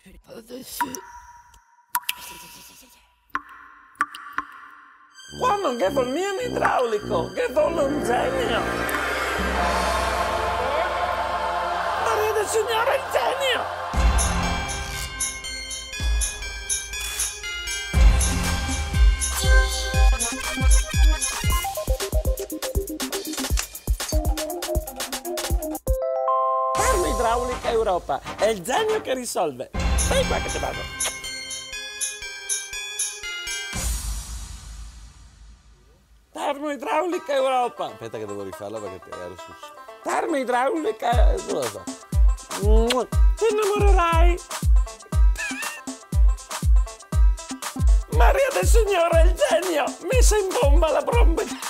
Qua non che vuol mio idraulico, che vuole un genio! Maria del Signore, il genio! Termoidraulica Europa, è il genio che risolve. Stai qua che te vado. Termoidraulica Europa. Aspetta che devo rifarla perché ero su. Termoidraulica, non lo so. Ti innamorerai. Maria del Signore, il genio. Messa in bomba la bomba.